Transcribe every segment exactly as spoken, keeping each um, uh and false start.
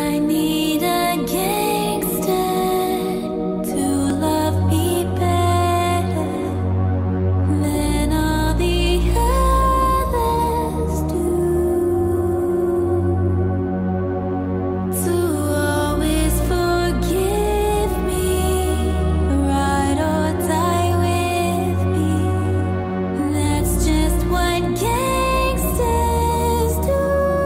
I need a gangster to love me better than all the others do, to always forgive me, ride or die with me. That's just what gangsters do.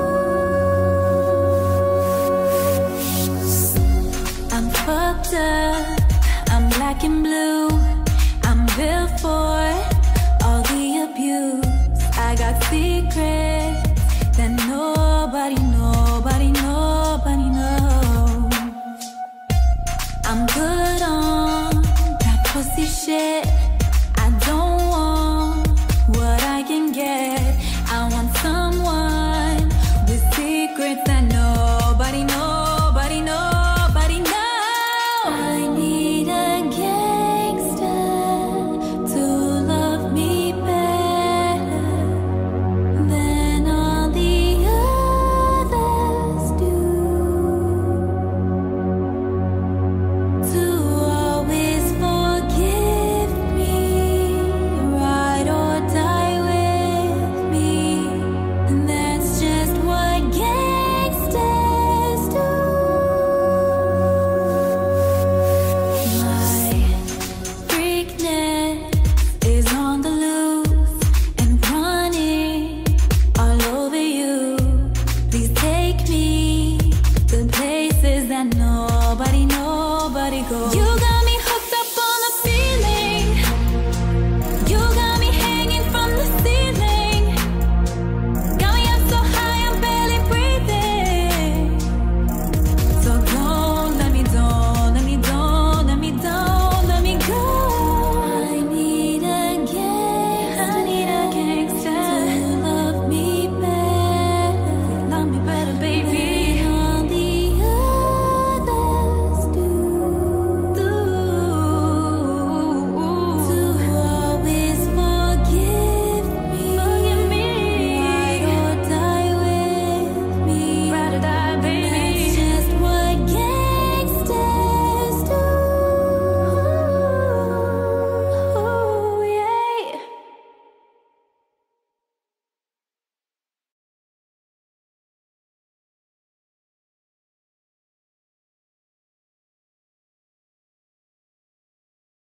I'm fucked up, I'm black and blue, I'm built for all the abuse. I got secrets that nobody, nobody, nobody knows. I'm good on that pussy shit. I don't want what I can get. I want someone with secrets that nobody, nobody, nobody knows. I need a gangster to love me better than all the others do, to always forgive me, ride or die with me. And that's just what gangsters do. My freakness is on the loose and running all over you. Please take me to places that no